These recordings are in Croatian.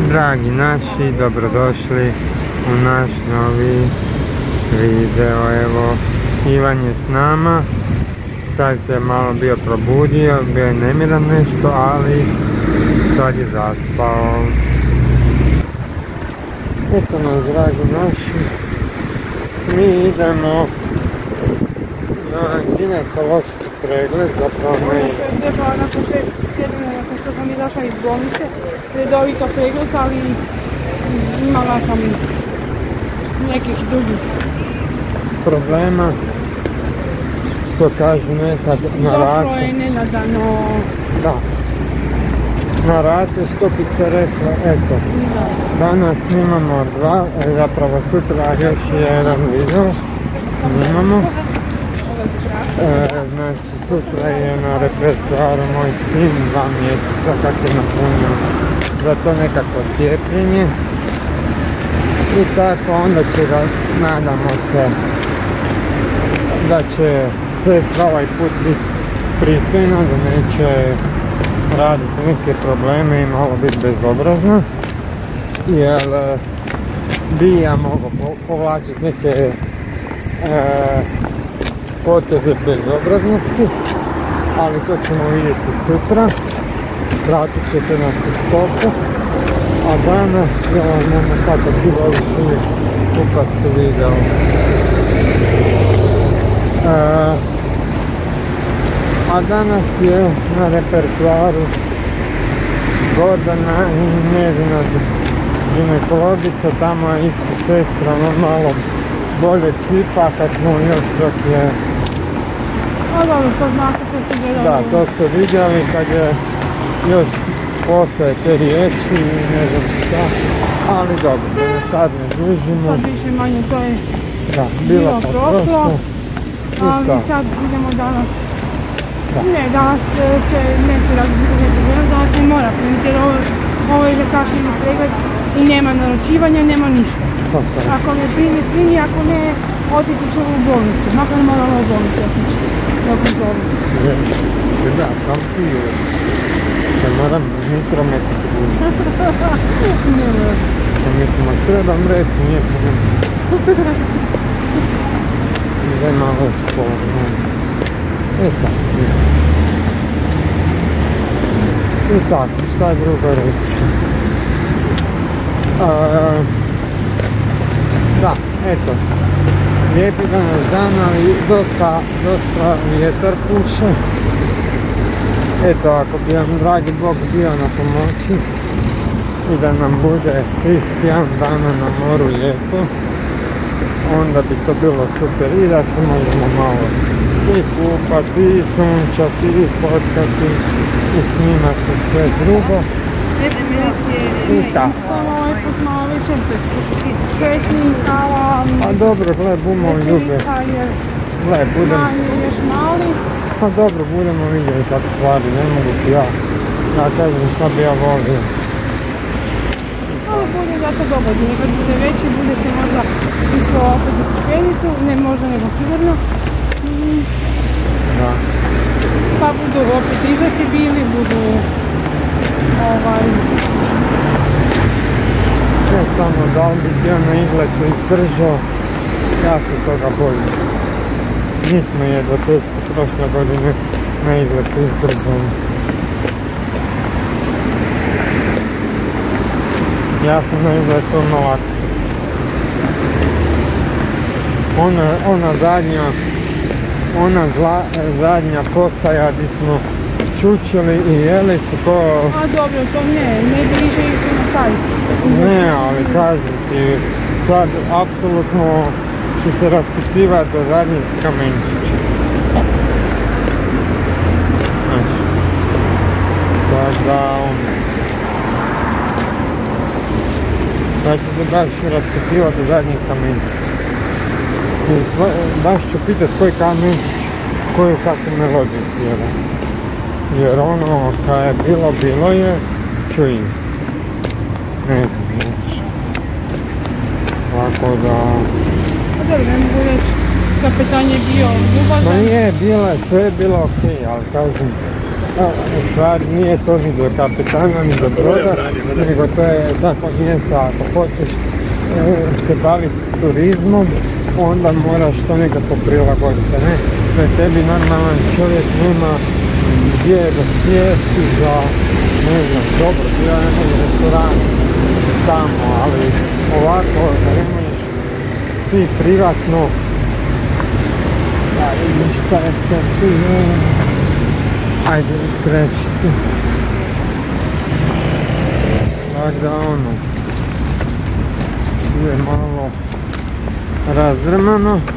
Dragi naši, dobrodošli u naš novi video. Evo, Ivan je s nama. Sad se malo bio probudio, bio je nemiran nešto, ali sad je zaspao. Eto nas, dragi naši, mi idemo na ginekološki pregled, zapravo ne... Ono što je trebalo nakon 6 tjedina, nakon što sam izašla iz bolnice, redovito pregled, ali imala sam nekih drugih problema, što kažu nekad na ratu. Došlo je nenadano. Da, na ratu, što bi se reklo, eto. Danas snimamo dva, zapravo sutra još jedan video snimamo. Znači, sutra je na repertoaru moj sin, 2 mjeseca kako je napunio za to nekako cijepljenje. I tako, onda će ga, nadamo se, da će sestra ovaj put biti pristojna, da neće raditi neke probleme i malo biti bezobrazna. Jer bi ja mogao povlačiti neke poteze bezobraznosti, ali to ćemo vidjeti sutra. Pratit ćete nas u stopu, a danas, nema kako ti voliš uvijek upast u video. A danas je na repertoaru Gordana i njezina ginekologica, tamo je isto sestra, malo bolje tipa, kad smo još dok je... A dobro, to znate što ste gledali. Da, to ste vidjeli kad je još postoje te riječi i ne znam šta, ali dobro, da ne sad ne dužimo. Sad više manje to je bilo prošlo. Ali sad idemo danas. Ne, danas neće razbiti problem, danas ne mora primiti jer ovo je zakašnjeni pregled i nema naručivanja, nema ništa. Ako ne primi, ako ne, otići ćemo u bolnicu, makar ne moramo u bolnicu otići na kontrolu. Da, sam ti još. Se moram mikrometriti bolnicu. Ne moraš. Mislim, ako trebam reći, nije problem. Daj malo spolo. Eto. I tako, šta je drugo reći? Da, eto. Lijepi danas dan, ali dosta vjetar puše. Eto, ako bi nam dragi Bog bio na pomoći i da nam bude 31 dana na moru lijepo, onda bi to bilo super i da se možemo malo i kupati, i sunčati, i fotkati, i snimati sve drugo. I tako. Samo ovaj put malo više šetnim, kava, a dobro, gle, bumo ljube. Gle, budem... još mali. Pa dobro, budemo vidjeli kako stvari, ne mogu ti ja kažem šta bi ja volio. Ali bude zato dobar, nekad bude veći, bude se možda išlo opet u stepenicu, ne možda nego sigurno. Da. Pa budu opet izleti bili, budu Ne samo da li bi ti na izletu izdržao, ja se toga bojim. Nismo jedva teško prošle godine na izletu izdržali. Ja sam na izletu na laksu. Ona zadnja postaja gdje smo čučili i jeli to... A dobro, to ne bliže išli na taj. Ne, ali kažem ti, sad apsolutno će se raspitivati do zadnjih kamenčića. Znači, tako da sad će se baš raspitivati do zadnjih kamenčića. I baš ću pitat koji kamenčić, koju kakvu melodiju pjeva. Jer ono kad je bilo je, čujem. Ne znam, znači. Tako da... Pa dobro, ne mogu reći, kapetan je bio ljubazan. Ma nije, sve je bilo okej, ali kažem, u stvari nije to ni do kapitana ni do broda, nego to je takvo mjesto ako hoćeš se baviti turizmom, onda moraš to nekako prilagoditi, ne? Sve tebi normalan čovjek nema gdje da sjesti za, ne znam, dobro, ja nemam restoran tamo, ali ovako da ne možeš ti privatno, da vidiš šta je sve tu, ajde krećiti. Tako da ono, je malo razdrmano.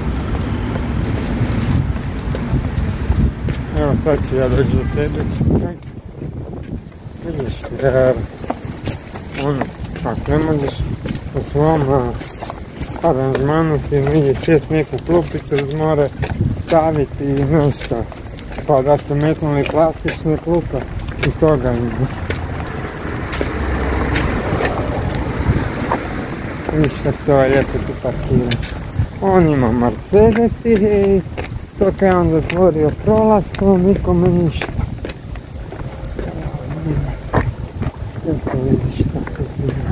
Evo sad ću ja doći do tebe, čekaj. Vidiš, jer ono, ako ne možeš u svom aranžmanu si negdje sjest neku klupicu uz more staviti i nešto, pa da su metnuli plastične klupe i toga ima. Vidiš kako se ovaj lijepo tu parkira. On ima Mercedes i to kad je on zatvorio prolaz, to nikome ništa. Eto vidiš šta se zbiva.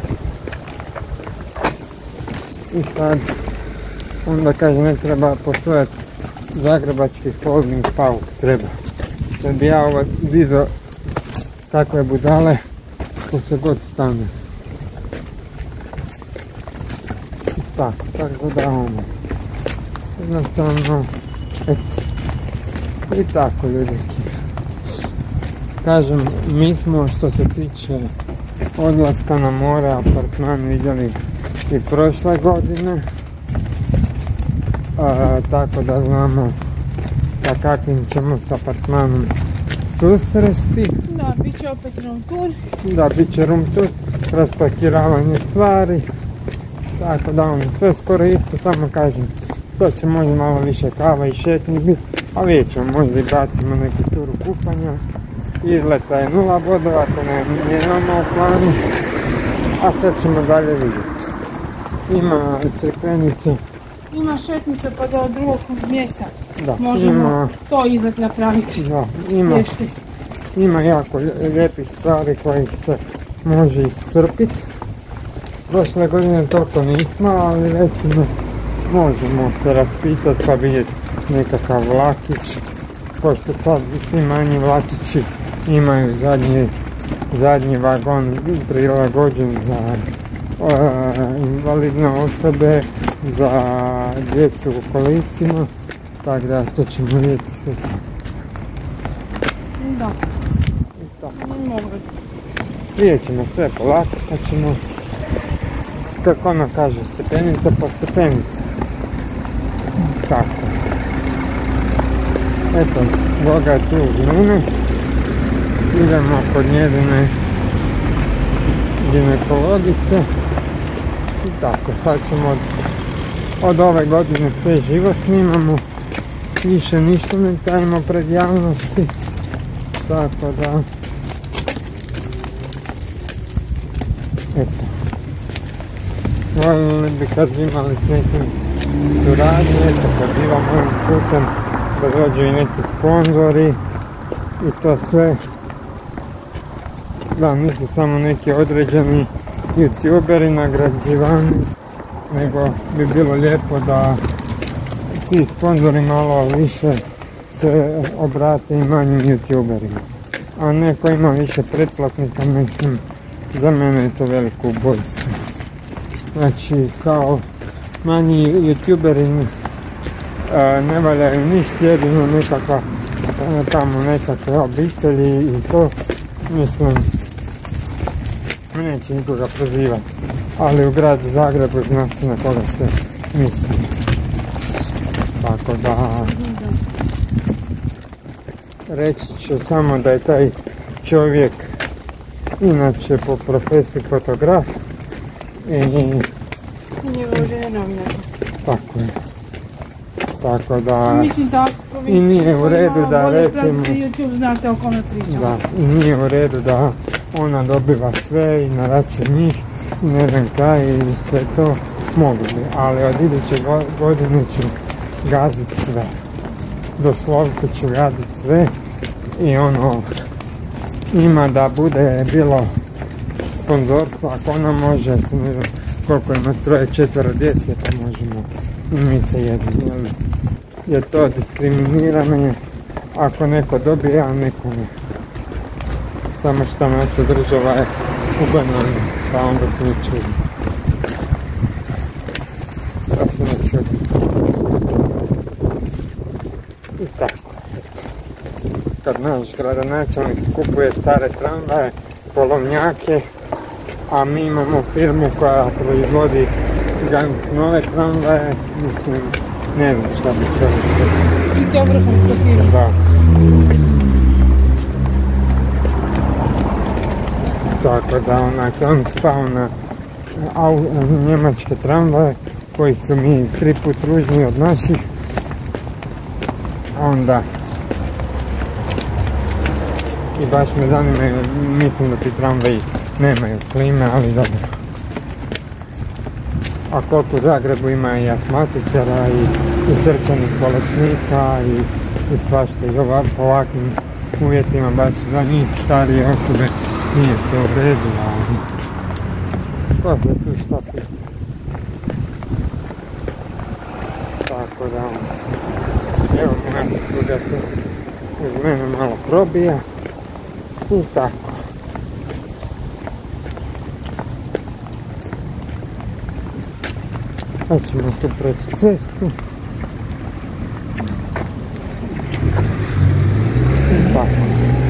I sad, onda kaže ne treba postojati zagrebački holding pauk, treba. Da bi ja ovo dizao takve budale, ko se god stane. Tako da ono, jednostavno, eto, i tako ljudi. Kažem, mi smo što se tiče odlaska na more, apartman vidjeli i prošle godine, tako da znamo sa kakvim ćemo s apartmanom susresti. Da, bit će opet room tour. Da, bit će room tour, raspakiravanje stvari. Tako da ono, sve skoro isto, samo kažem, to će možda malo više kava i šetnji biti, a vidjet ćemo, možda i bacimo neku turu kupanja, izleta je 0 bodova, to nemamo u planu, a sad ćemo dalje vidjeti. Ima crkvenice. Ima šetnice pa do drugog mjesta Da, možemo to izlet napraviti. Da, ima jako lijepih stvari kojih se može iscrpiti. Prošle godine toliko nismo, ali recimo možemo se raspitati pa vidjeti nekakav vlakić, pošto sad svi manji vlakići imaju zadnji vagon prilagođen za invalidne osobe, za djecu u kolicima, tako da to ćemo vidjeti sve. Da, mogu. Vidjet ćemo sve polako, pa ćemo, kako ona kaže, stepenica po stepenica. Tako. Eto, Goga je tu uz mene. Idemo kod njezine ginekologice. I tako, sad ćemo od ove godine sve živo snimamo. Više ništa ne tajimo pred javnosti. Tako da... Eto. Voljeli bi kad bi imali s nekim suradnje, eto pozivamo ovim putem da dođu i neki sponzori i to sve. Da, nisu samo neki određeni youtuberi nagrađivani, nego bi bilo lijepo da ti sponzori malo više se obrate i manjim youtuberima. A neko ima više pretplatnika, mislim, za mene je to veliko ubojstvo. Znači, kao manji youtuberi ne valjaju ništa, jedino nekakva tamo nekakve obitelji i to, mislim, neće nikoga prozivati. Ali u gradu Zagrebu zna se na koga se misli. Tako da, reći ću samo da je taj čovjek inače po profesiji fotograf i njegovu ženu tako je. Tako da, mislim tako, i nije u redu da recimo, YouTube znate o kome pričam. da, i nije u redu da ona dobiva sve i na račun njih i ne znam kaj i sve to mogu bi, ali od iduće godine ću gaziti sve. Doslovce ću gaziti sve i ono, ima da bude bilo sponzorstvo, ako ona može, ne znam koliko ima 3-4 djece, pa možemo i mi se jedemo, je to diskriminiranje ako neko dobije, a neko ne. Samo što naša država je u banani, pa onda se ne čudi. Pa se ne čudi. I tako. Kad naš gradonačelnik kupuje stare tramvaje, polovnjake, a mi imamo firmu koja proizvodi nove tramvaje, mislim, ne znam šta bi čovjek rekao. I to vrhunska firma. Da. Tako da on spao na njemačke tramvaje koji su mi 3 put ružniji od naših. Onda i baš me zanima, mislim da ti tramvaji nemaju klime, ali dobro. A koliko u Zagrebu ima i astmatičara i srčanih bolesnika i svašta i ovakvim uvjetima baš za njih starije osobe nije to u redu, ali ko se tu šta pita. Tako da evo moja supruga se uz mene malo probija i tako. Sad ćemo tu preći cestu. I tako.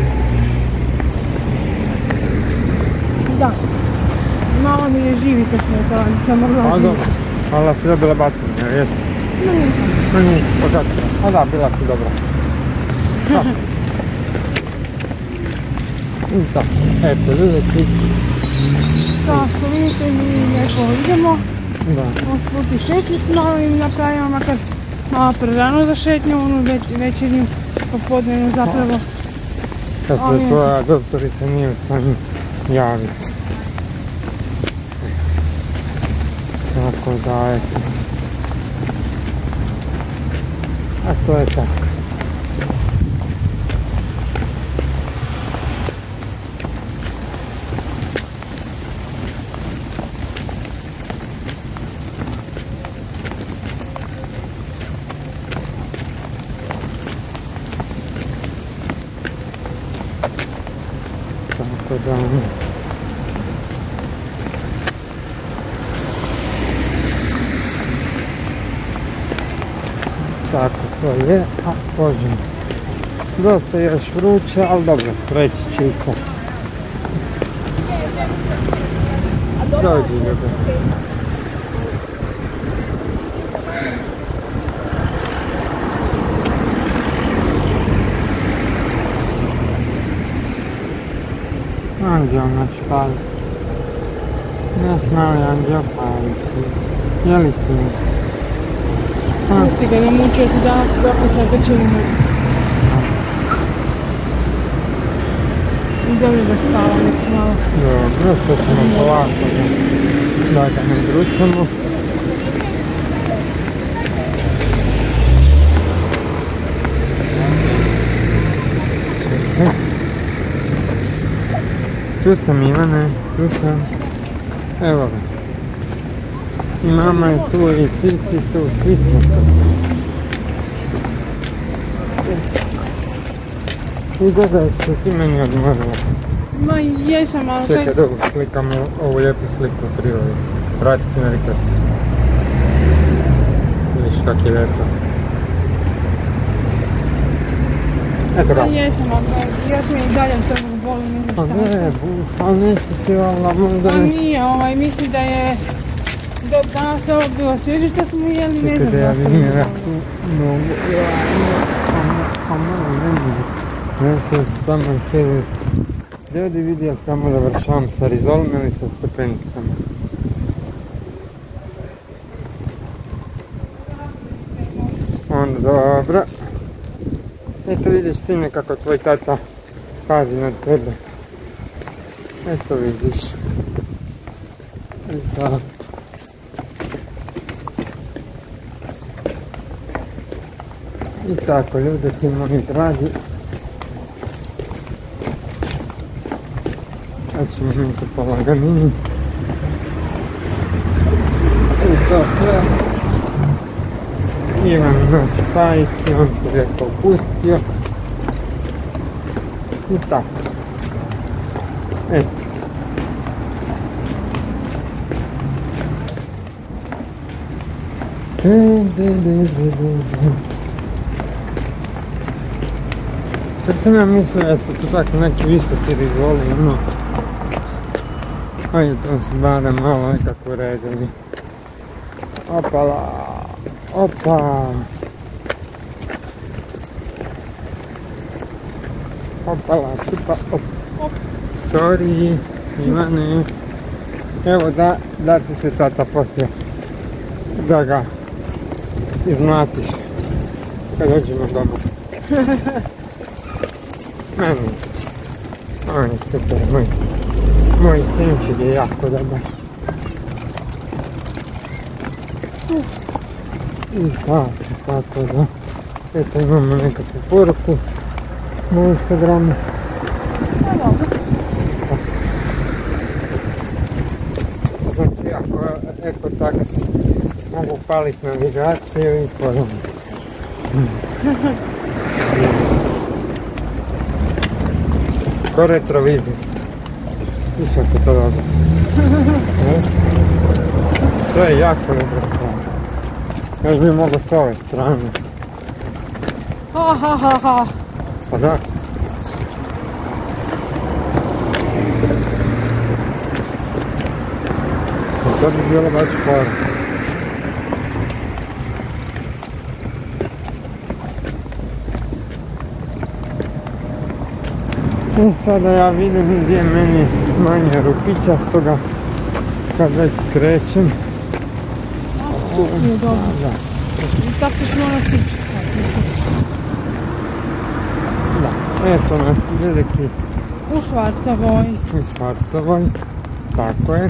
Da. Malo mi je živica smetala, nisam mogla A živjeti. dobro, ali si dobila batinja, jesi? No nisam. No nisi, pa kako? A da, bila si dobra. I tako, eto vidjeti. Kao što vidite, mi lijepo idemo. Da. Usput i šetnju s novim napravimo, makar malo prerano za šetnju, onu večernju, popodnevnu zapravo. Kad se tvoja doktorica nije u stanju javiti. Tako da, eto. A to je tako. Tako da, tako to je, a možemo. Dosta još vruće, ali dobro, preći će i to. Dođi ljube. Anđeo naš pali. Naš mali anđeo pali. Jeli si mi? Pusti ga, ne mučio se danas, opet sad trčimo. Dobro da spava, nek malo. Dobro, sad ćemo polako da ga ne drucamo. Čekaj. Tu sam Ivane, tu sam. Evo ga. I mama je tu i ti si tu, svi smo tu. I gledaj se ti meni odmorila. Ma jesam, ali Čekaj, dobro, slikam ovu lijepu sliku u prirodi. Vrati se na Rikarčicu. Vidiš kak je lijepo. Eto ga. Jesam, ali ja sam i dalje u toga boli, ne znam Pa šta. ne, ali nešto si vala, možda Pa ne. nije, mislim da je danas ovo bilo svježe što smo jeli, ne znam Čekaj da ja zašto vidim, mi ja boli. mogu, ne mogu. Ne sam tamo sebi. Gdje ovdje vidio tamo da vršavam sa rizolom ili sa stepenicama? Onda dobro. Eto vidiš sine kako tvoj tata pazi na tebe. Eto vidiš. I tako. I tako ljudi ti moji dragi. krećemo neko polaganini. I to sve. Ivan naš Pajić, on se lijepo opustio. I tako. Eto. Kad sam ja mislio da su tu tako neki visoki rizoli, ono. Ajde, to se barem malo nekako uredili. Opala, opa. Opala, čipa, op. Sorry, Ivane. Evo da ti se tata poslije da ga izmlatiš kad dođemo doma. Meni on je super, moj sinčik je jako dobar. I tako da. Eto imamo nekakvu poruku na Instagramu. Znači ako ekotaksi mogu paliti navigaciju i podobno. Ko retrovizor. Viš ako to dobro. To je jako dobro stvar. Još bi mogo s ove strane. Pa da. To bi bilo baš fora. I sada ja vidim gdje je meni manje rupičastoga kad već skrećem. To je dobro. I tako ćeš morat ići. Da, eto nas veliki. U Švarcovoj. U Švarcovoj, tako je.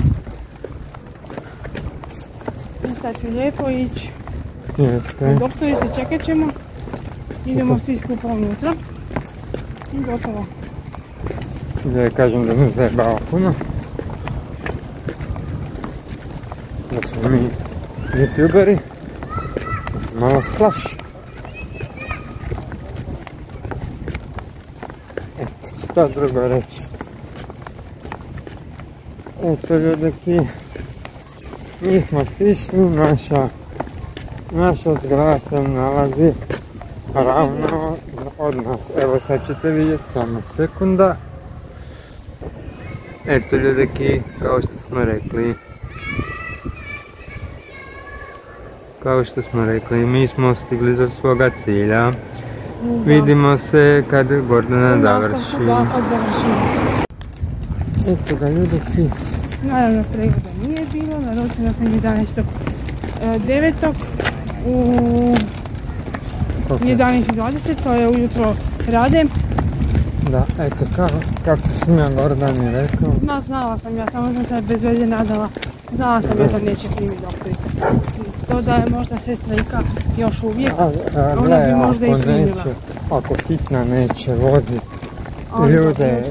I sad ću lijepo ići. Jeste. U doktorici čekat ćemo. Idemo svi skupa unutra. I gotovo. Da kažem da ne zajebava puno. Da smo mi youtuberi. Da se malo splaši. Eto, šta drugo reći. Eto ljudeki. Mi smo stišli, naša zgrada se nalazi ravno od nas. Evo sad ćete vidjeti, samo sekunda. Eto ljudeki, kao što smo rekli, mi smo stigli do svoga cilja. Vidimo se kad Gordana završi. Eto ga ljudeki. Naravno pregleda nije bilo, naručila sam 11.9. u 11.20, to je ujutro rade. Da, eto kako sam ja Gordani rekao. Ma znala sam, ja samo sam se bez veze nadala. Znala sam da neće primiti doktorica. To da je možda sestra Ika još uvijek, ona bi možda i primila. Ako hitna neće vozit ljude.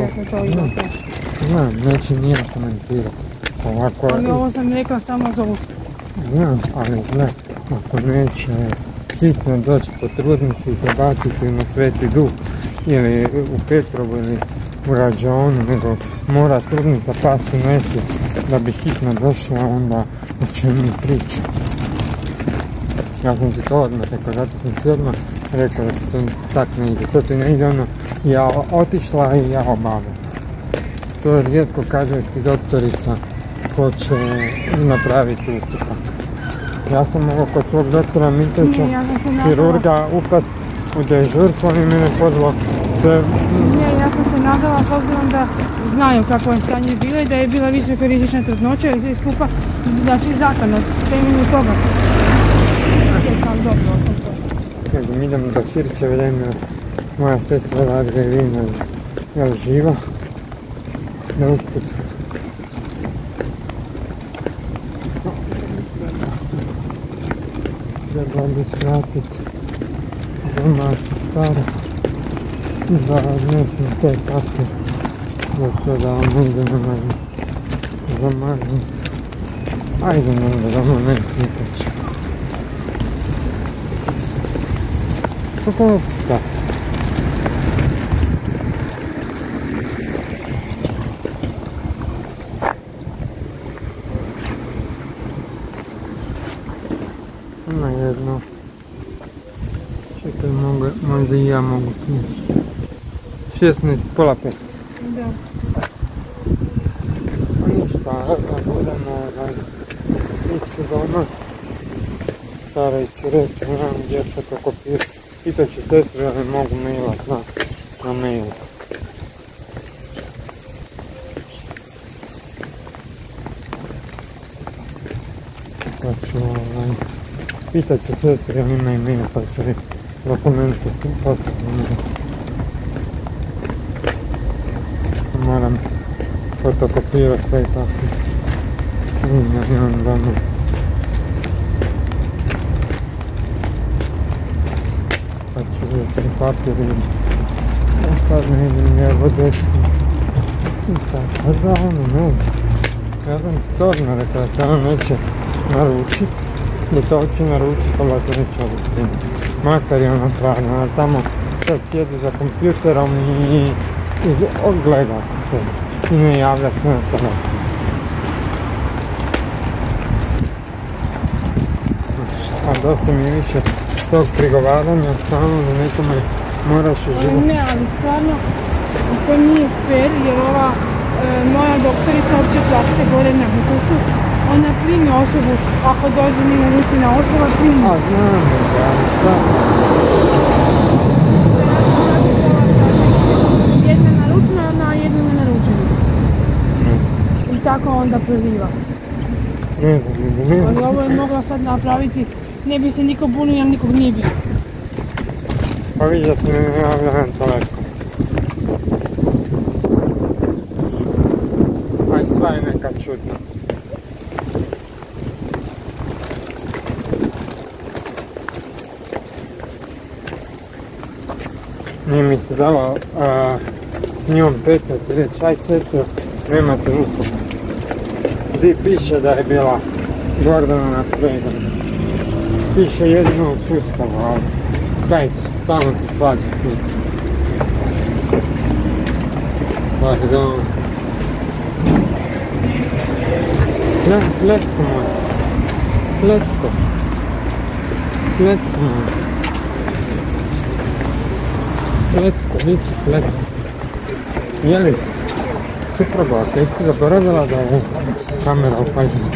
Znam, neće nije komentirati. Ali ovo sam rekla samo za usput. Znam, ali gledaj, ako neće hitno doći po trudnici i zabaciti na Sveti Duh ili u Petrovu ili u Rađonu, nego mora trudnica pasti u nesvijest da bi hitno došla, onda o čemu mi priča. Ja sam ti to odmah rekao, zato sam ti odmah rekao da ti to tak ne ide. To ti ne ide ono, ja otišla i ja obavim. To rijetko kaže ti doktorica ko će napraviti ustupak. Ja sam mogao kod svog doktora Mitrovića, kirurga, upast u dežurstvo i mene pozvao se... Ne, ja sam se nadala s obzirom da znaju kako je stanje bilo i da je bila visokorizična trudnoća i sve skupa, znači zakon od temelju toga. Je tam dobro o tom to. Nego mi idemo do Hirćeve, da ima moja sestra Radga Irina, je živa, da usput. Treba bi svratit domaći staro i da odnesem te takve Zato da vam idemo zamagnut. Ajde onda da mu ne prikaču. Kako sad? Ima jedno. Čekaj, možda i ja mogu knjiži. 16, pola 5. Da. A ništa, budemo ići doma. Stara ću reći, nemam gdje fotokopirati. Pitat ću sestru da mi mogu mailat na mail. Pa ću pitat ću sestru da mi ima mail pa ću dokumente poslati na mail. Moram fotokopirati sve tako. Imam doma. Pa ću vidjeti papir i sad ne vidim lijevo desno. I tako da ono ne znam. Ja sam ti točno rekao da te ono neće naručit. Da to hoće naručit, ali da te neće obistiniti. Makar je ono pravno, ali tamo sad sjedi za kompjuterom i gleda se. I ne javlja se na telefon. A dosta mi više tog prigovaranja, stalno da nekome moraš uživati. Ne, ali stvarno, to nije fair jer ova moja doktorica opće prakse gore na Bukovcu, ona primi osobu, ako dođe mi naručena osoba, primi. A znam da, ali šta sam? Jedna naručena na jednu nenaručenu. I tako onda proziva. Ne. Ali ovo je mogla sad napraviti, ne bi se niko bunio, jer nikog nije bilo. Pa vidi da se ne javlja na telefon. Aj, sva je neka čudna. Nije mi se dalo s njom petati reći, aj sestro, nemate nikoga. Gdje piše da je bila Gordana na pregledu. Piše jedino u sustavu, ali kaj ćeš stalno ti svađati. Pardon. Flecko moj. Flecko. Flecko moj. Flecko, di si Flecko? Jeli? Supruga, kaj ste zaboravila da je kamera upažena?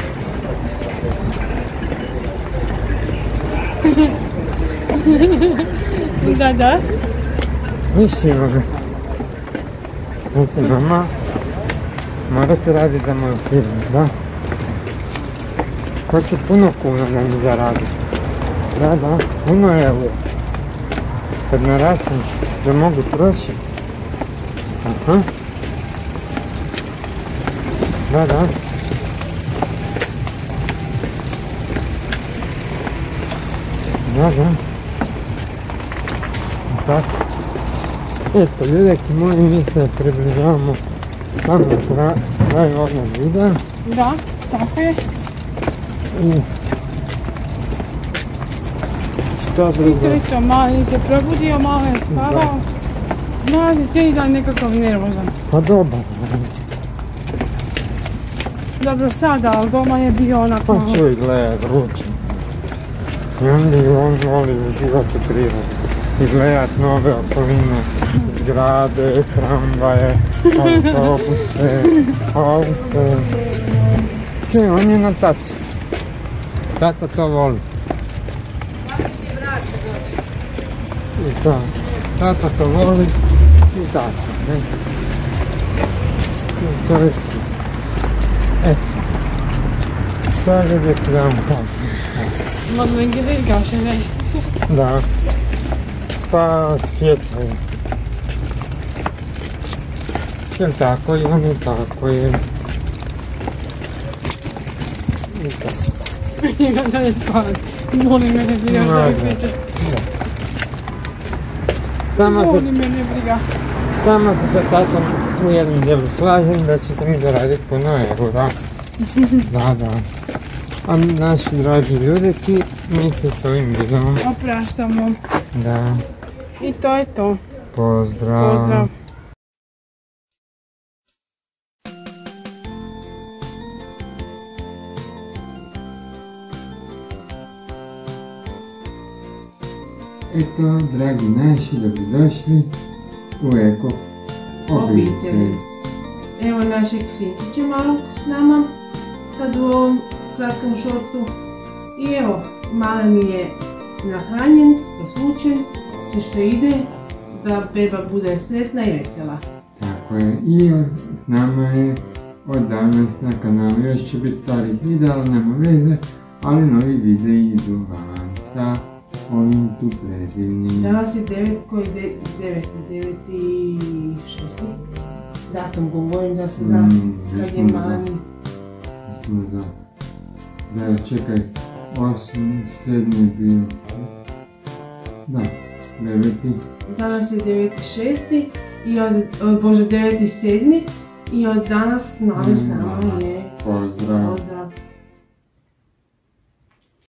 Da. Niši me. Znači, mama, morate raditi za moju firmu, da? Hoće puno kuna da mi zaradi. Da, puno evo. Kad narastem, da mogu trošiti. Aha. Da. Tako. Eto, ljudeki moji, mi se približavamo samo kraju ovog videa. Da, tako je. I šta drugo? Srećo, mali se probudio, malo je spavao. Mali je cijeli dan nekakav nervozan. Pa dobar. Dobro sada, ali doma je bio onako... Pa čuj, gledaj, vruće. I on voli uživati u prirodi. I gledat nove okoline, zgrade, tramvaje, autobuse, aute. Čuj, on je na tatu. Tata to voli. I tako. Tata to voli i tako. I to je to. Eto. Sad gdje ti dam kako. Možda mi gdje gaše, ne? Da. Pa svjetlo je. Jel tako i on je tako je. I tako. Njega da je spavan. Molim mene briga što mi pričaš. Samo Molim mene briga. Sama se sa tatom u jednom dijelu slažem da ćete mi zaraditi puno eura. Da. A naši dragi ljudeki, mi se s ovim videom opraštamo. Da. I to je to. Pozdrav. Pozdrav. Eto, dragi naši, dobrodošli u Eko obitelj. Evo našeg Sinkića malog s nama, sad u ovom kratkom šortu. I evo, malen je nahranjen, poslučen, sve što ide, da beba bude sretna i vesela. Tako je, i s nama je od danas na kanalu, još će biti starih videa, ali nema veze, ali novi videi idu van sa ovim tu predivnim. Danas je 9.6. Datum govorim da se zna kad je mani. Da, čekaj, 8.7. bio. Da, 9. Danas je 9.6. i od 9.7. i od danas mali s nama je. Pozdrav.